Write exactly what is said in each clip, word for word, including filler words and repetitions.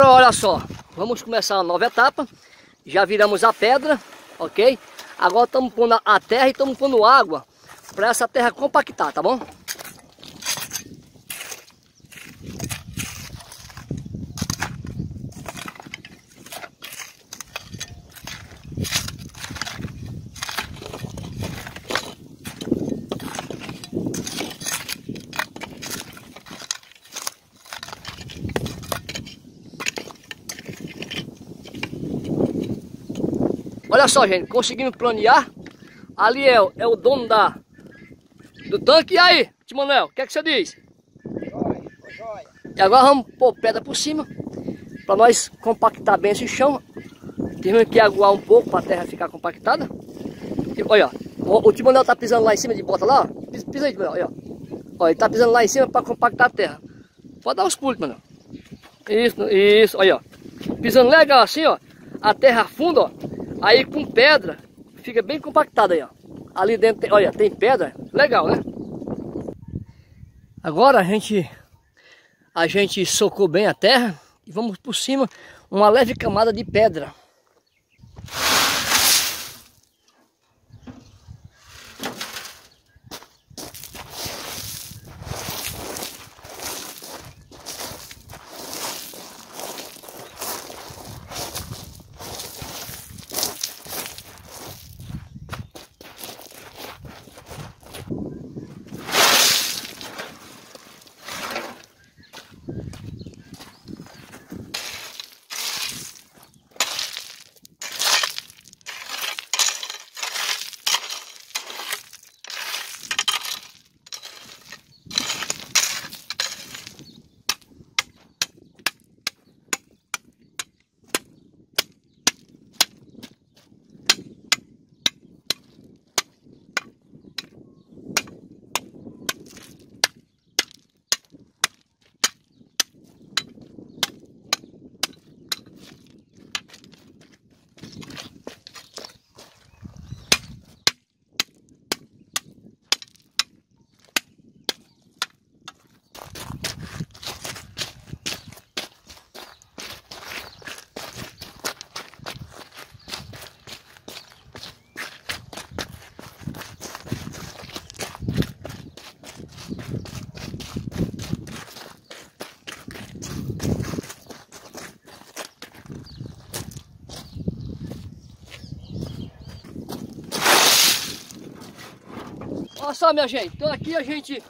Agora olha só, vamos começar uma nova etapa. Já viramos a pedra, ok? Agora estamos pondo a terra e estamos pondo água para essa terra compactar, tá bom? Olha só, gente, conseguimos planear. Ali é, é o dono da, do tanque. E aí, Timonel, o que é que você diz? Joia, joia. E agora vamos pôr pedra por cima, para nós compactar bem esse chão. Temos que aguar um pouco para a terra ficar compactada. E, olha, o, o Timonel tá pisando lá em cima de bota lá, ó. Pisa, pisa aí, Timonel, olha. Olha, ele tá pisando lá em cima para compactar a terra. Pode dar uns pulos, Timonel. Isso, isso, olha, ó. Pisando legal assim, ó. A terra afunda, ó. Aí com pedra, fica bem compactada aí, ó. Ali dentro, tem, olha, tem pedra, legal, né? Agora a gente, a gente socou bem a terra e vamos por cima uma leve camada de pedra. Olha só, minha gente, então aqui a gente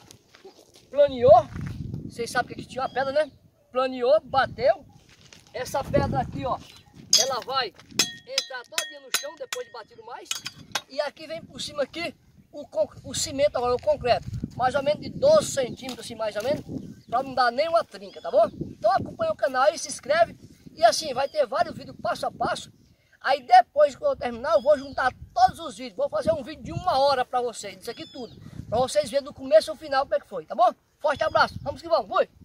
planeou, vocês sabem que aqui tinha uma pedra, né? Planeou, bateu, essa pedra aqui, ó, ela vai entrar todinha no chão depois de batido mais, e aqui vem por cima aqui o, o cimento agora, o concreto, mais ou menos de doze centímetros, assim, mais ou menos, para não dar nem uma trinca, tá bom? Então acompanha o canal aí, se inscreve, e assim, vai ter vários vídeos passo a passo. Aí depois que eu terminar, eu vou juntar todos os vídeos. Vou fazer um vídeo de uma hora para vocês, isso aqui tudo. Para vocês verem do começo ao final como é que foi, tá bom? Forte abraço, vamos que vamos, fui!